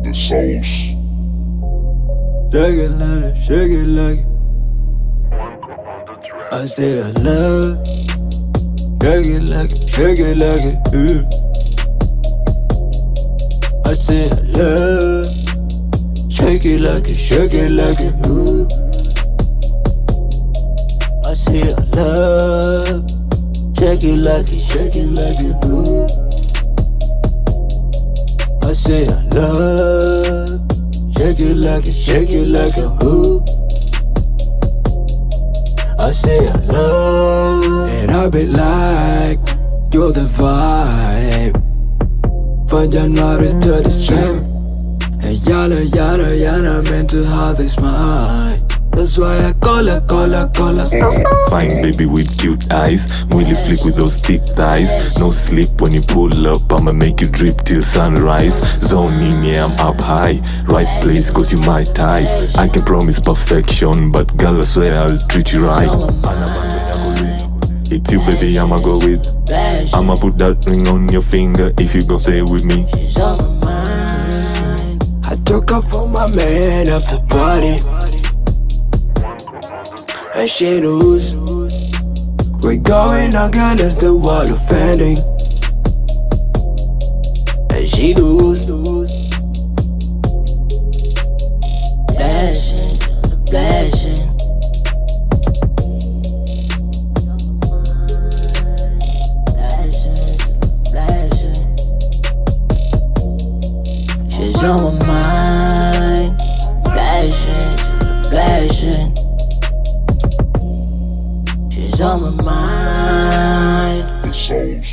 the sauce. Shake it like it, shake it like it. I say I love. Shake it like it, shake it like it. I say I love. Shake it like it, shake it like it. I say I love. Shake it like it, shake it like it. I say I love. Shake it like it, shake it like it. I say I love. And I be like, you're the vibe. From January to December. And yada, meant to have this mind. That's why I call her. Fine baby with cute eyes, really flick with those thick thighs. No sleep when you pull up, I'ma make you drip till sunrise. Zone in, yeah, I'm up high. Right place, cause you my type. I can promise perfection, but girl, I swear I'll treat you right. It's you baby, I'ma go with. I'ma put that ring on your finger if you gon' stay with me. She's on my mind. I took her for my man after party. And she knows we're going against the wall offending. And she knows blessing. She's on my mind. Blessing. She's on my mind. The sauce.